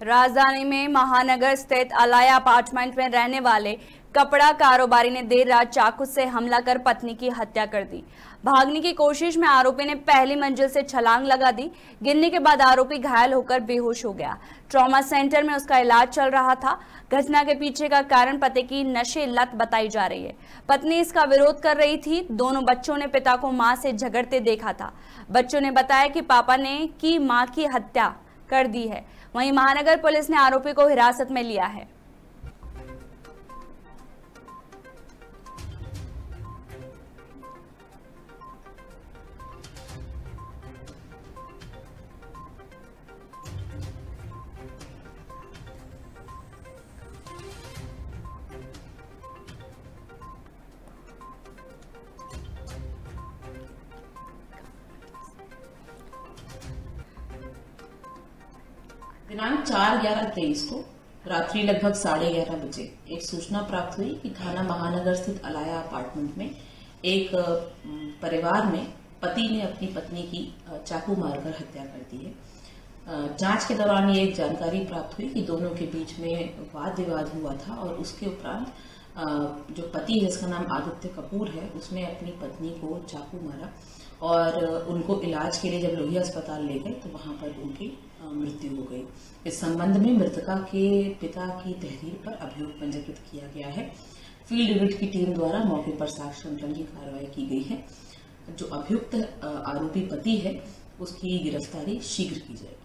राजधानी में महानगर स्थित अलाया अपार्टमेंट में रहने वाले कपड़ा कारोबारी ने देर रात चाकू से हमला कर पत्नी की हत्या कर दी। भागने की कोशिश में आरोपी ने पहली मंजिल से छलांग लगा दी। गिरने के बाद आरोपी घायल होकर बेहोश हो गया। ट्रॉमा सेंटर में उसका इलाज चल रहा था। घटना के पीछे का कारण पति की नशे लत बताई जा रही है। पत्नी इसका विरोध कर रही थी। दोनों बच्चों ने पिता को मां से झगड़ते देखा था। बच्चों ने बताया कि पापा ने की मां की हत्या कर दी है। वहीं महानगर पुलिस ने आरोपी को हिरासत में लिया है। दिनांक 4/11/23 को रात्रि लगभग 11:30 बजे एक सूचना प्राप्त हुई कि थाना महानगर स्थित अलाया अपार्टमेंट में एक परिवार में पति ने अपनी पत्नी की चाकू मारकर हत्या कर दी है। जांच के दौरान ये एक जानकारी प्राप्त हुई कि दोनों के बीच में वाद विवाद हुआ था और उसके उपरांत जो पति है, जिसका नाम आदित्य कपूर है, उसने अपनी पत्नी को चाकू मारा और उनको इलाज के लिए जब लोहिया अस्पताल ले गए तो वहां पर उनकी मृत्यु हो गई। इस संबंध में मृतका के पिता की तहरीर पर अभियोग पंजीकृत किया गया है। फील्ड यूनिट की टीम द्वारा मौके पर साक्ष्य संकलन की कार्रवाई की गई है। जो अभियुक्त आरोपी पति है, उसकी गिरफ्तारी शीघ्र की जाएगी।